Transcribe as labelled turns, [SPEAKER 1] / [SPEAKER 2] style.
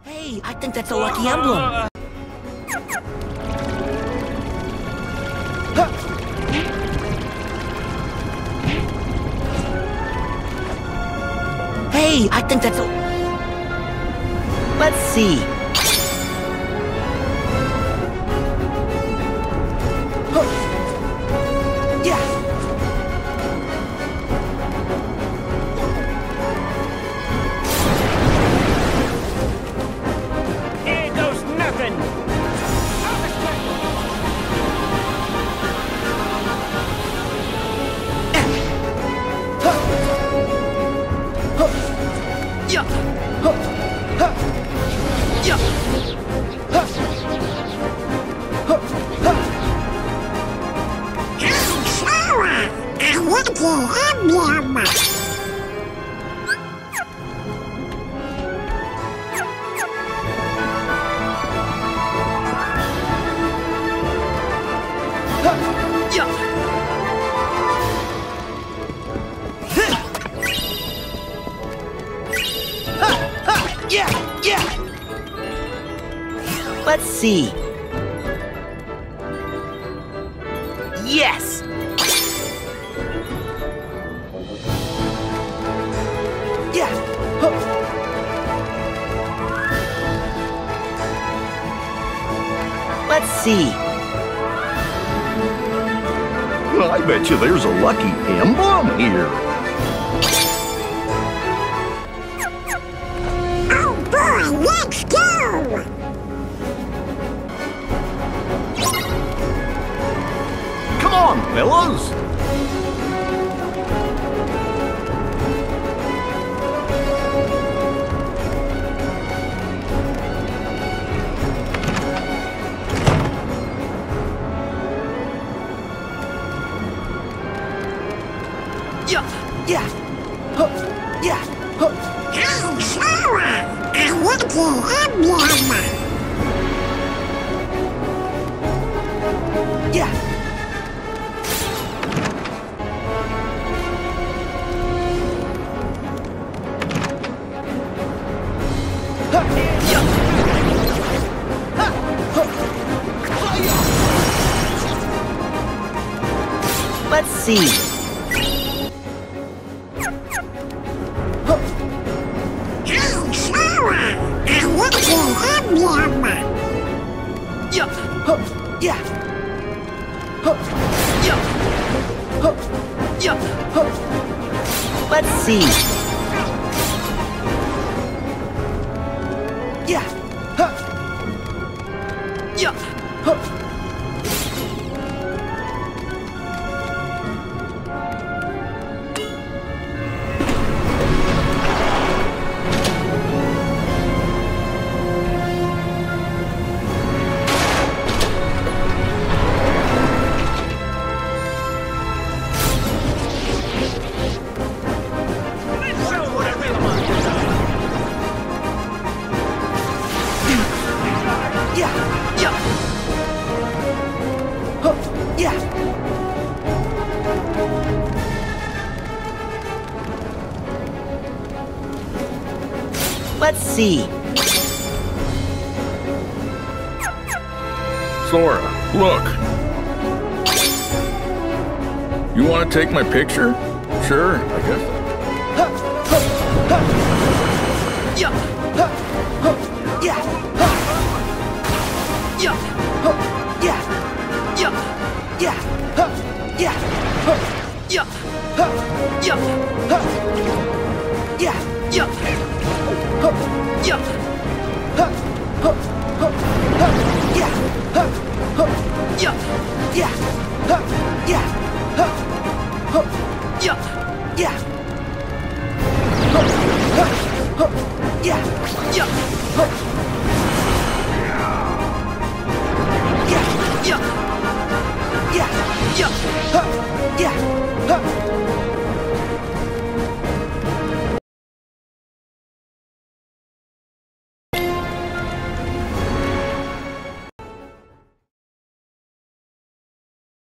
[SPEAKER 1] Hey, I think that's a lucky emblem. Hey, I think that's a... Let's see. Yeah.
[SPEAKER 2] Here goes nothing.
[SPEAKER 1] Yeah. Yeah.
[SPEAKER 3] I want your emblem.
[SPEAKER 1] Yeah, yeah. Let's see. Yes. Yeah. Let's see.
[SPEAKER 4] Well, I bet you there's a lucky emblem here.
[SPEAKER 3] Oh boy, let's go!
[SPEAKER 4] Come on, fellas.
[SPEAKER 1] Yeah, yeah. Huh. Yeah. Huh.
[SPEAKER 3] Hey, Sarah, I want your emblem.
[SPEAKER 1] Yeah. Huh. Yeah. Huh. Huh. Let's see.
[SPEAKER 3] Hey, Sarah, I want your emblem.
[SPEAKER 1] Yeah. Huh. Yeah. Huh. Yeah. Huh. Yeah. Huh. Let's see. Yeah. Huh. Yeah. Huh. Yeah, yeah. Huh, yeah. Let's see.
[SPEAKER 5] Sora, look. You want to take my picture? Sure, I guess.
[SPEAKER 1] Huh, huh, huh. Yeah, huh, huh, yeah, huh. Yeah, huh, yeah, yeah, yeah, huh, yeah, huh, yeah, huh, yeah, huh, yeah, yeah, huh, yeah, huh, huh, huh, huh, yeah, huh, huh, yeah, yeah, huh, yeah, huh, huh, yeah, yeah, huh, huh, huh, yeah, yeah, huh. Yeah, yeah, yeah, huh, yeah, huh.